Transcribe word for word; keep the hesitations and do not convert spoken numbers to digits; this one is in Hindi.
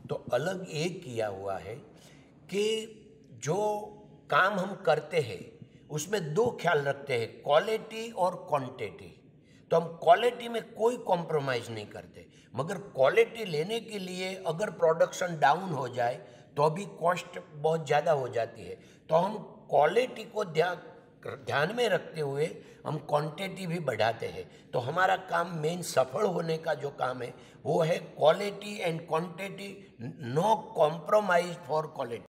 तो अलग एक किया हुआ है कि जो काम हम करते हैं उसमें दो ख्याल रखते हैं, क्वालिटी और क्वांटिटी। तो हम क्वालिटी में कोई कॉम्प्रोमाइज़ नहीं करते, मगर क्वालिटी लेने के लिए अगर प्रोडक्शन डाउन हो जाए तो अभी कॉस्ट बहुत ज़्यादा हो जाती है। तो हम क्वालिटी को ध्यान ध्यान में रखते हुए हम क्वांटिटी भी बढ़ाते हैं। तो हमारा काम मेन सफल होने का जो काम है वो है quality and quantity, no compromise for quality.